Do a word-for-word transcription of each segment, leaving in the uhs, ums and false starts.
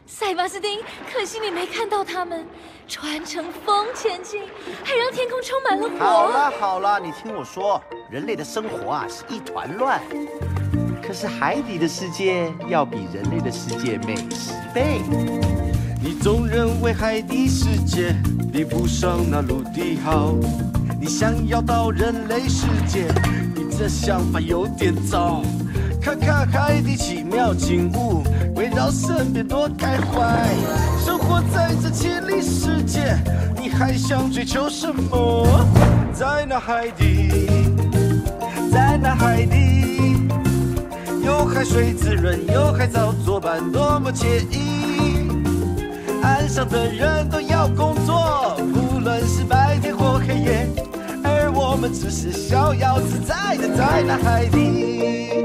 塞巴斯汀，可惜你没看到他们，船乘风前进，还让天空充满了火。 好了好了，你听我说，人类的生活啊是一团乱，可是海底的世界要比人类的世界美十倍。 你总认为海底世界比不上那陆地好，你想要到人类世界，你这想法有点糟。看看海底奇妙景物，围绕身边多开怀。生活在这绮丽世界，你还想追求什么？在那海底，在那海底，有海水滋润，有海藻作伴，多么惬意。岸上的人都要工作，无论是白天或黑夜，而我们只是逍遥自在的在那海底。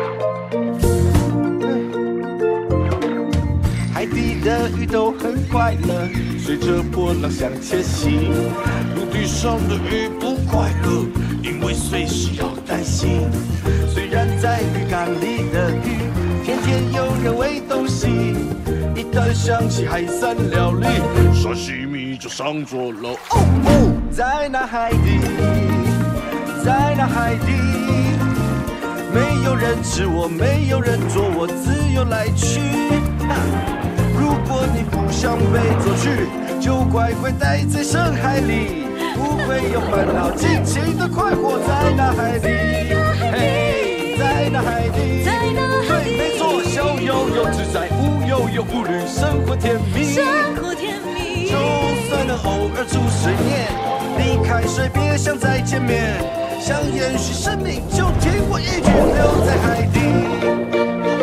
海底的鱼都很快乐，随着波浪向前行。陆地上的鱼不快乐，因为随时要担心。虽然在鱼缸里的鱼，天天有人喂东西，一旦想起海产料理，沙西米就上桌了。哦哦，在那海底，在那海底，没有人吃我，没有人捉我，自由来去。如果你不想被捉去，就乖乖待在深海里，不会有烦恼，尽情的快活在那海底。嘿，在那海底，对，没错，小悠悠自在，无忧有无虑，生活甜蜜， 生活甜蜜。 就算能偶尔出水面，离开水别想再见面，想延续生命，就听我一句，留在海底。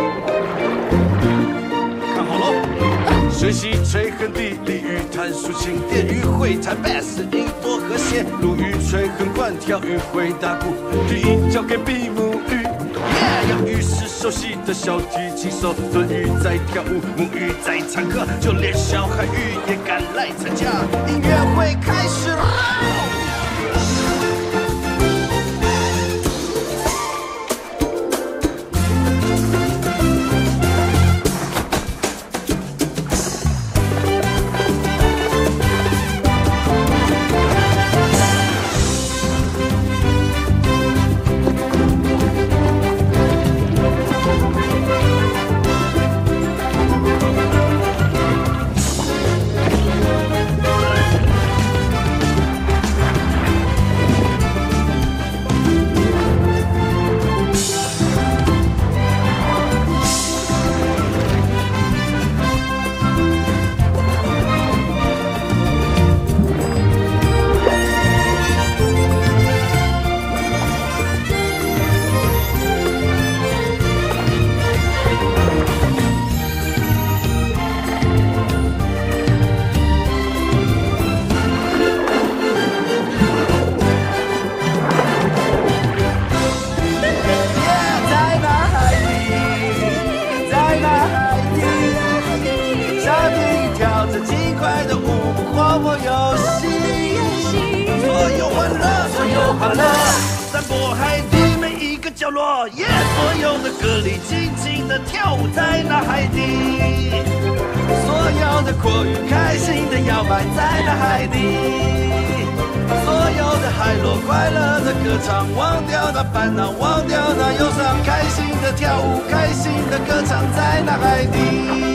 水洗吹横地理鱼探属性，电鱼会弹 bass， 音多和谐。陆鱼吹横管，跳鱼会打鼓，低音交给比目鱼。Yeah， 养鱼是熟悉的小提琴手，蹲鱼在跳舞，母鱼在唱歌，就连小海鱼也赶来参加。音乐会开始了。角落，耶！所有的歌里尽情的跳舞在那海底，所有的阔鱼开心的摇摆在那海底，所有的海螺快乐的歌唱，忘掉那烦恼，忘掉那忧伤，开心的跳舞，开心的歌唱在那海底。